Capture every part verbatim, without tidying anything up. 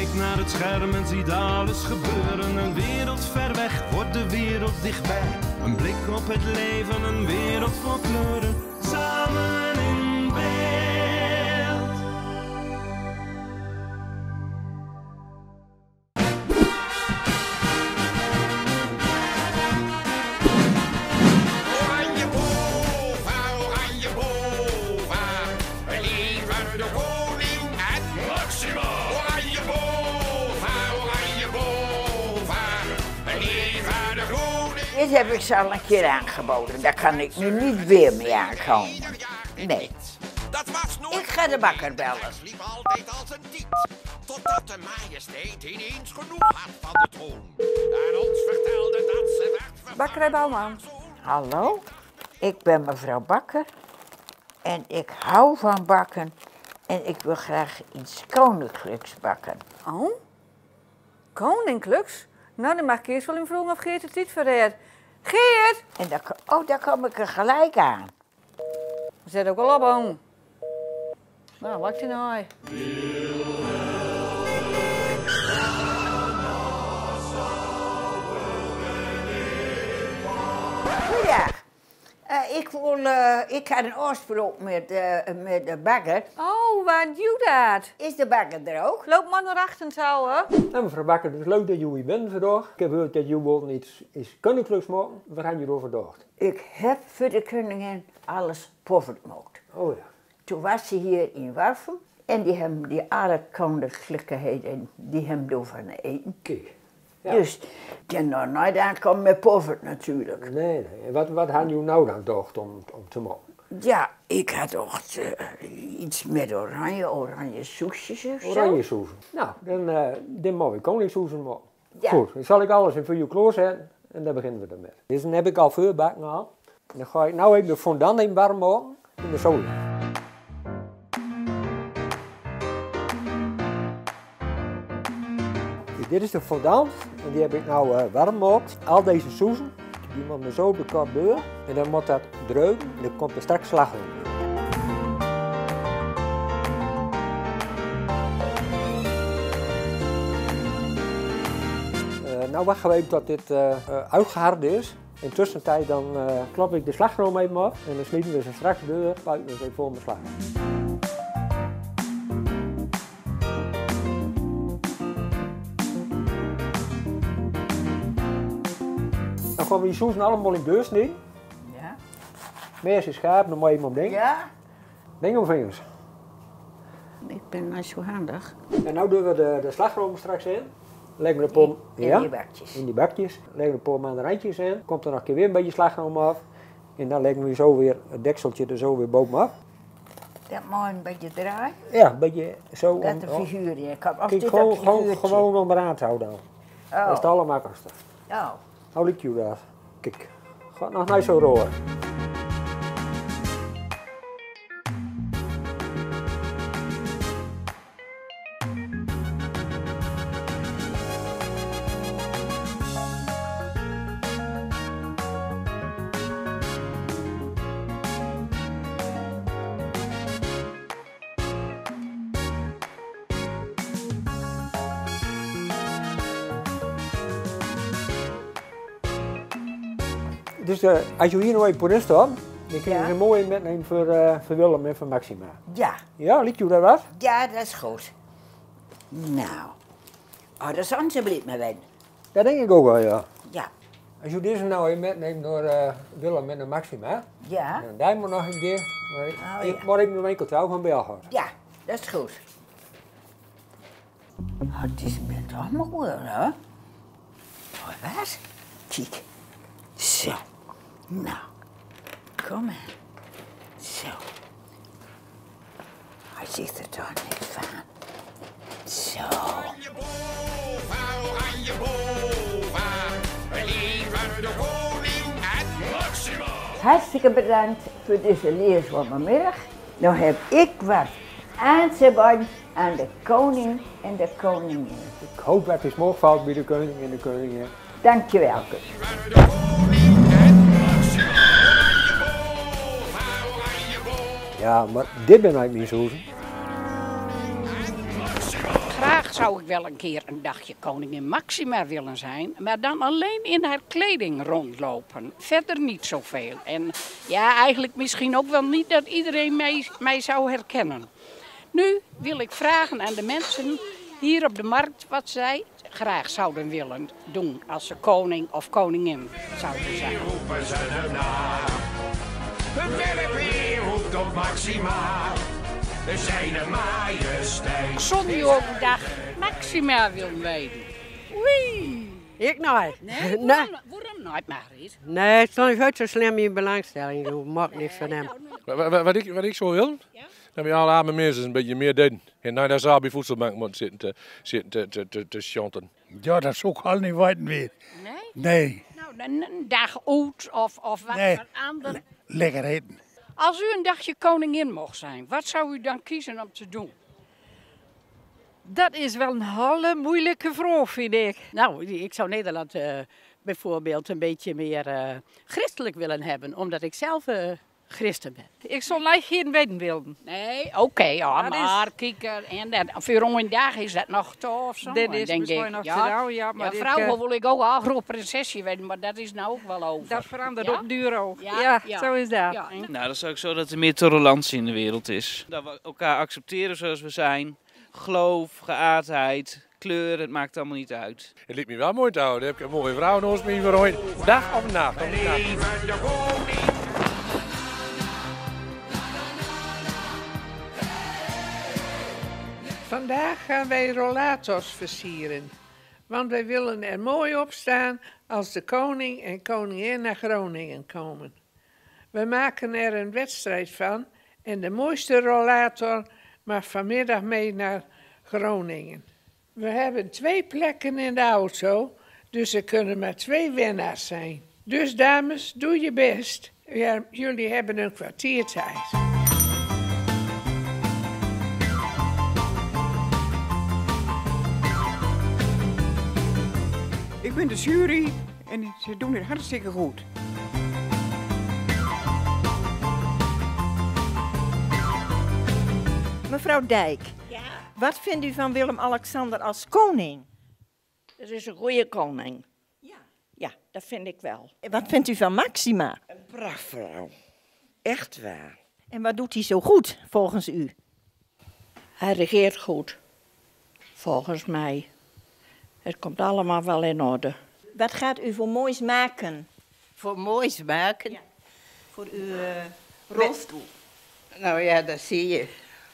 kijkt naar het scherm en ziet alles gebeuren. Een wereld ver weg wordt de wereld dichtbij. Een blik op het leven, een wereld vol kleuren. Samen in beeld. Oranje Bova, Oranje Bova. Leven de koning en Maxima. Oranje Bova, Oranje Bova. Leven de koning. Dit heb ik ze al een keer aangeboden. Daar kan ik nu niet weer mee aankomen. Nee. Dat was nooit. Ik ga de bakker bellen. Alles liep altijd als een tiet. Totdat de majesteit ineens genoeg had van de troon. En ons vertelde dat ze werd vervangen. Bakkerij Bouwman. Hallo, ik ben mevrouw Bakker. En ik hou van bakken. En ik wil graag iets koninklijks bakken. Oh? Koninklijks? Nou, dan mag ik eerst wel in vroeg of Geert het niet verreed. Geert! En daar, ko- oh, daar kom ik er gelijk aan. Zet ook al op, oom. Nou, wat je nou? Goeiedag. Eh, ik, wil, eh, ik had een afspraak met, eh, met de bakker. Oh, waar doe dat? Is de bakker er ook? Loop maar naar achteren touwen. Nou, mevrouw Bakker, het is leuk dat jullie bent vandaag. Ik heb gehoord dat jullie iets, iets koninklijks maken. Waar gaan jullie over vandaag? Ik heb voor de koningin alles pofferd gemaakt. Oh ja. Toen was ze hier in Warfum en die hebben die alle koninklijkheden, die hebben door van eten. Kijk. Ja. Dus, en nou, dan komt met pofferd natuurlijk. Nee, nee. En wat, wat gaan jullie nou dan gedacht om, om te maken? Ja, ik had ook uh, iets met oranje, oranje soesjes of zo. Oranje soezen. Nou, dan, uh, dan mag ik koningssoezen maken. Ja. Goed, dan zal ik alles in voor je klaarzetten en dan beginnen we ermee. Dus dan heb ik al veel bakken gehad. Dan ga ik nou even de fondant in warm maken in de zon. Dit is de fondant en die heb ik nou uh, warm gemaakt. Al deze soezen, die moeten zo op de kant deur en dan moet dat druipen en dan komt er straks slagroom. Uh, nou wachten we even tot dit uh, uh, uitgehard is. In tussentijd dan uh, klap ik de slagroom even op en dan snieten we ze straks deur, buiten we ze even voor mijn slagroom. Dan gaan we die soezen allemaal in deur snijden. Ja. Meest is schaap, dan moet je even op denken. Ja? Denk om vingers. Ik ben maar zo handig. En nu doen we de, de slagroom straks in. Leggen we de pom In ja, die bakjes. in die bakjes. Leggen we de pom aan de randjes in. Komt er nog een keer weer een beetje slagroom af. En dan leggen we zo weer het dekseltje er zo weer bovenaf. Dat moet een beetje draaien. Ja, een beetje zo. Dat om- een figuurje. Ik heb Kijk, altijd gewoon, dat gewoon, figuurtje. gewoon onderaan te houden. Dat is Oh. het allermakkelijkste. Oh. Hoe liep je dat? Kijk, gaat nog niet zo roer. Dus uh, als je hier nog even rust hebt, dan kun je Ja. ze mooi metnemen voor, uh, voor Willem en voor Maxima. Ja. Ja, liet je dat wat? Ja, dat is goed. Nou. Oh, dat is alsjeblieft maar wel. Dat denk ik ook wel, ja. Ja. Als je deze nou even metneemt door uh, Willem en de Maxima, Ja. dan duim maar nog een keer. Maar ik, Oh, ik ja. moet even nog een keer trouw van België. Ja, dat is goed. Oh, het is met allemaal goed, hè? Oh, wat? Kijk. Zo. Nou. Kom maar. Zo. Hij ziet er toch niet van. Zo. Oranje Bova, Oranje Bova. Leven de koning en Maxima. Hartstikke bedankt voor deze leer van vanmiddag. Dan heb ik wat aan te bieden aan de koning en de koningin. Ik hoop dat het morgen valt bij de koning en de koningin. Dankjewel. Leven de koning en Maxima. Oranje Bova, Oranje Bova. Ja, maar dit ben ik niet zo. Graag zou ik wel een keer een dagje koningin Maxima willen zijn. Maar dan alleen in haar kleding rondlopen. Verder niet zoveel. En ja, eigenlijk misschien ook wel niet dat iedereen mij, mij zou herkennen. Nu wil ik vragen aan de mensen hier op de markt wat zij graag zouden willen doen als ze koning of koningin zouden zijn. Roepen ze hem na. Een werpheer roept op Maxima. Zijn majesteit. Zonder overdag Maxima wil meedoen. Oei. Ik nooit. Nee, Nee. waarom, waarom nooit, Margriet? Nee, het stond nooit zo slim in belangstelling. Ik maak niks van hem. Wat, wat, wat, ik, wat ik zo wil, Ja? dat we alle arme mensen een beetje meer doen. En naar de zaal bij voedselbank moeten zitten te, zitten te, te, te, te chanten. Ja, dat zou ik al niet weten weer. Nee? Nee, Nou, dan een dag uit of, of wat Nee. voor ander. lekker eten. Als u een dagje koningin mocht zijn, wat zou u dan kiezen om te doen? Dat is wel een hele moeilijke vraag, vind ik. Nou, ik zou Nederland uh, bijvoorbeeld een beetje meer uh, christelijk willen hebben, omdat ik zelf uh, christen ben. Ik zou lijkt geen weten willen. Nee, oké, okay, ja, Dat maar is- kijk, uh, en dat, voor een dag is dat nog te of zo. Dat is denk misschien ik. nog ja. te nauw, ja, maar ja, ik, vrouwen uh, wil ik ook al groot prinsesje werden, maar dat is nou ook wel over. Dat verandert Ja? op duur ook. Ja, Ja, ja. zo is dat. Ja, en- Nou, dat is ook zo dat er meer tolerantie in de wereld is. Dat we elkaar accepteren zoals we zijn. Geloof, geaardheid, kleur, het maakt allemaal niet uit. Het liet me wel mooi te houden. Ik heb een mooie vrouw naast me voor dag of nacht. Of nacht. Leven de koning. Vandaag gaan wij rollators versieren. Want wij willen er mooi op staan als de koning en koningin naar Groningen komen. We maken er een wedstrijd van en de mooiste rollator mag vanmiddag mee naar Groningen. We hebben twee plekken in de auto, dus er kunnen maar twee winnaars zijn. Dus dames, doe je best. Ja, jullie hebben een kwartier tijd. Ik ben de jury en ze doen het hartstikke goed. Mevrouw Dijk, Ja, wat vindt u van Willem-Alexander als koning? dat is een goede koning. Ja. Ja, dat vind ik wel. En wat vindt u van Maxima? Een prachtvrouw. Echt waar. En wat doet hij zo goed, volgens u? Hij regeert goed. Volgens mij. Het komt allemaal wel in orde. Wat gaat u voor moois maken? Voor moois maken? Ja. Voor uw uh, rolstoel? Nou ja, dat zie je.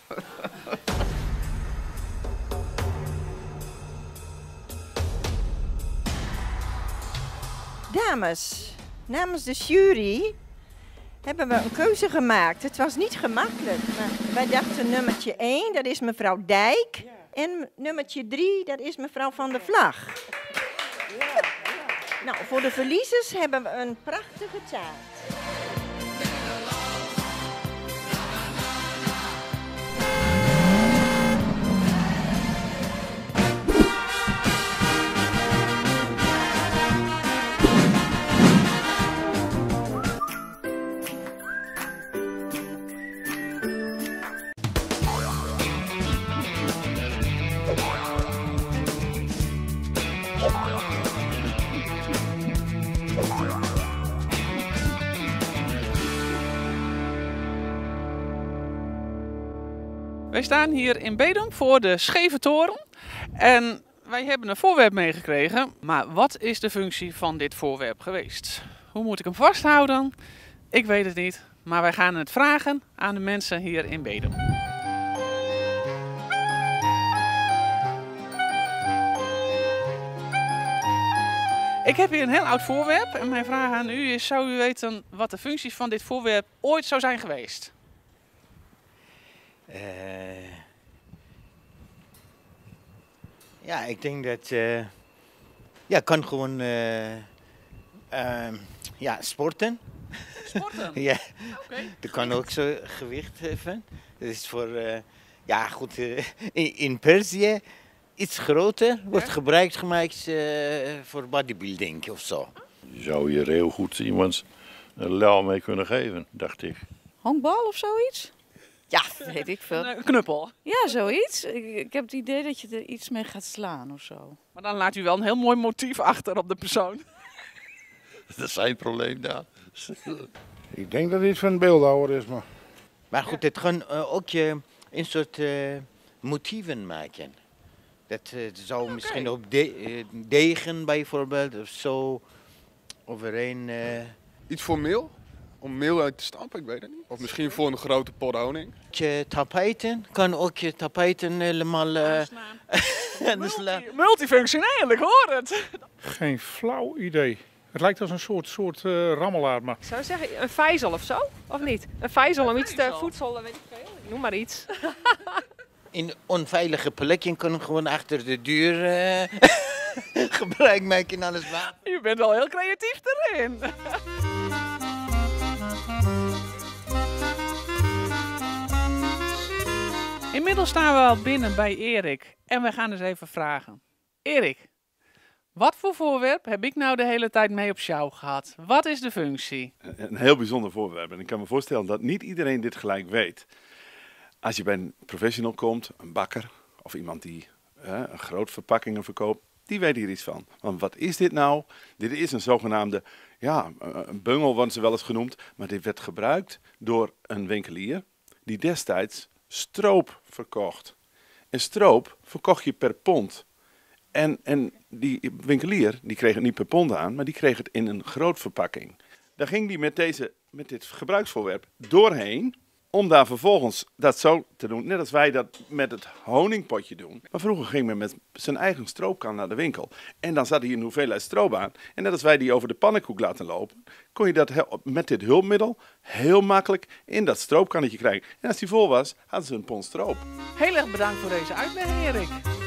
Dames, namens de jury hebben we een keuze gemaakt. Het was niet gemakkelijk, maar wij dachten nummertje één, dat is mevrouw Dijk. Ja. En nummertje drie, dat is mevrouw Van der Vlag. Ja, ja. Nou, voor de verliezers hebben we een prachtige taart. Wij staan hier in Bedum voor de Scheve Toren. En wij hebben een voorwerp meegekregen. Maar wat is de functie van dit voorwerp geweest? Hoe moet ik hem vasthouden? Ik weet het niet. Maar wij gaan het vragen aan de mensen hier in Bedum. Ik heb hier een heel oud voorwerp. En mijn vraag aan u is, zou u weten wat de functie van dit voorwerp ooit zou zijn geweest? Uh, ja, ik denk dat... Uh, ja, kan gewoon... Uh, uh, ja, sporten. Sporten? Ja. Okay. Dat kan ook zo gewicht heffen. Dat is voor... Uh, ja, goed. Uh, in, in Perzië iets groter. Wordt gebruikt gemaakt uh, voor bodybuilding of zo. Je zou hier heel goed iemand een lel mee kunnen geven, dacht ik. Honkbal of zoiets? Ja, weet ik veel. Een knuppel. Ja, zoiets. Ik, ik heb het idee dat je er iets mee gaat slaan of zo. Maar dan laat u wel een heel mooi motief achter op de persoon. Dat is zijn probleem daar. Ik denk dat dit van een beeldhouwer is, maar... Maar goed, het kan uh, ook je een soort uh, motieven maken. Dat uh, zou okay. misschien op de, uh, degen bijvoorbeeld of zo overeen... Uh... Iets voor meel? Om meel uit te stampen, ik weet het niet. Of misschien voor een grote pot honing. Je tapijten, kan ook je tapijten helemaal... Uh, Multi, multifunctioneel, ik hoor het. Geen flauw idee. Het lijkt als een soort, soort uh, rammelaar, maar... Ik zou zeggen, een vijzel of zo, of niet? Een vijzel om iets te voedsel, weet ik veel. Ik noem maar iets. In onveilige plekken kunnen gewoon achter de deur uh, gebruik maken en alles waar. Je bent wel heel creatief erin. Inmiddels staan we al binnen bij Erik en we gaan eens even vragen. Erik, wat voor voorwerp heb ik nou de hele tijd mee op sjouw gehad? Wat is de functie? Een heel bijzonder voorwerp en ik kan me voorstellen dat niet iedereen dit gelijk weet. Als je bij een professional komt, een bakker of iemand die uh, een groot verpakkingen verkoopt, die weet hier iets van. Want wat is dit nou? Dit is een zogenaamde, ja, een bungel wordt ze wel eens genoemd, maar dit werd gebruikt door een winkelier die destijds stroop verkocht. En stroop verkocht je per pond. En, en die winkelier, die kreeg het niet per pond aan, maar die kreeg het in een groot verpakking. Daar ging die met, deze, met dit gebruiksvoorwerp doorheen, om daar vervolgens dat zo te doen, net als wij dat met het honingpotje doen. Maar vroeger ging men met zijn eigen stroopkan naar de winkel. En dan zat hij een hoeveelheid stroop aan. En net als wij die over de pannenkoek laten lopen, kon je dat met dit hulpmiddel heel makkelijk in dat stroopkannetje krijgen. En als die vol was, hadden ze een pond stroop. Heel erg bedankt voor deze uitleg, Erik.